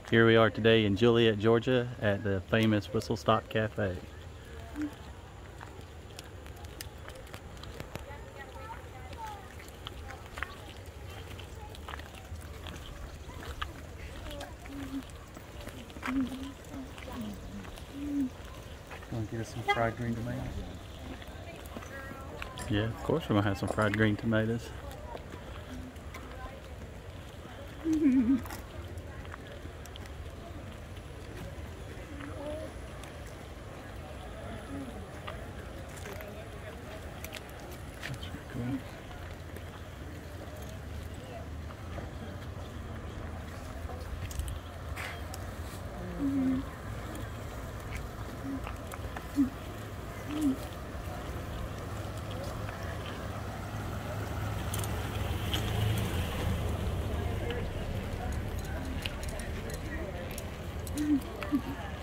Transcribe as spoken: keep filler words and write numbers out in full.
Here we are today in Juliet, Georgia at the famous Whistle Stop Cafe. Want to get us some fried green tomatoes? Yeah, of course we're going to have some fried green tomatoes. That's pretty cool. Mm-hmm.